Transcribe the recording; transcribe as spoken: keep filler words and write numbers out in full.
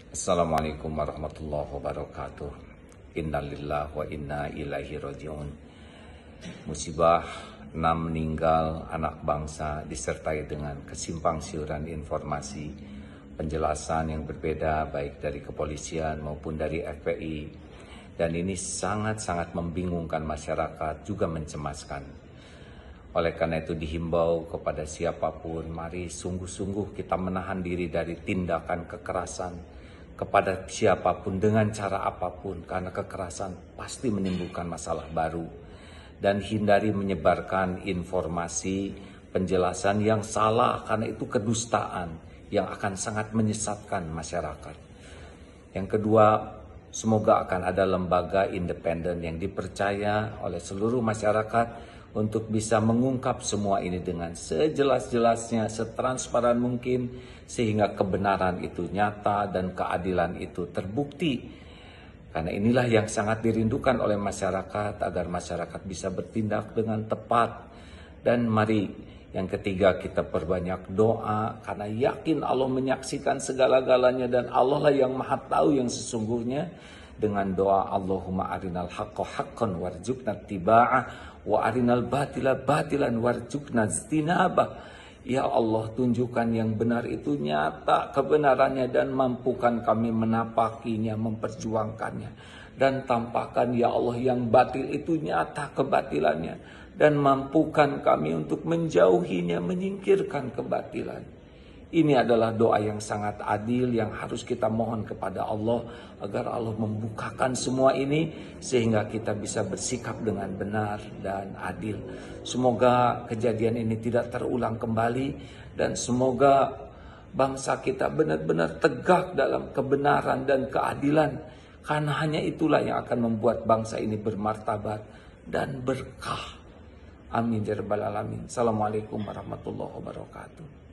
Assalamualaikum warahmatullahi wabarakatuh. Innalillahi wa inna ilaihi rajiun. Musibah enam meninggal anak bangsa disertai dengan kesimpang siuran informasi, penjelasan yang berbeda baik dari kepolisian maupun dari F P I. Dan ini sangat-sangat membingungkan masyarakat, juga mencemaskan. Oleh karena itu dihimbau kepada siapapun, mari sungguh-sungguh kita menahan diri dari tindakan kekerasan kepada siapapun dengan cara apapun, karena kekerasan pasti menimbulkan masalah baru. Dan hindari menyebarkan informasi penjelasan yang salah, karena itu kedustaan yang akan sangat menyesatkan masyarakat. Yang kedua, semoga akan ada lembaga independen yang dipercaya oleh seluruh masyarakat untuk bisa mengungkap semua ini dengan sejelas-jelasnya, setransparan mungkin, sehingga kebenaran itu nyata dan keadilan itu terbukti. Karena inilah yang sangat dirindukan oleh masyarakat, agar masyarakat bisa bertindak dengan tepat. Dan mari yang ketiga, kita perbanyak doa, karena yakin Allah menyaksikan segala-galanya dan Allah lah yang maha tahu yang sesungguhnya. Dengan doa Allahumma arinal haqqa haqqan warzuqna tiba'ah wa arinal batila batilan warzuqna ijtinabah. Ya Allah, tunjukkan yang benar itu nyata kebenarannya dan mampukan kami menapakinya, memperjuangkannya. Dan tampakkan ya Allah yang batil itu nyata kebatilannya, dan mampukan kami untuk menjauhinya, menyingkirkan kebatilan. Ini adalah doa yang sangat adil yang harus kita mohon kepada Allah, agar Allah membukakan semua ini sehingga kita bisa bersikap dengan benar dan adil. Semoga kejadian ini tidak terulang kembali, dan semoga bangsa kita benar-benar tegak dalam kebenaran dan keadilan, karena hanya itulah yang akan membuat bangsa ini bermartabat dan berkah. Amin ya rabbal alamin. Assalamualaikum warahmatullahi wabarakatuh.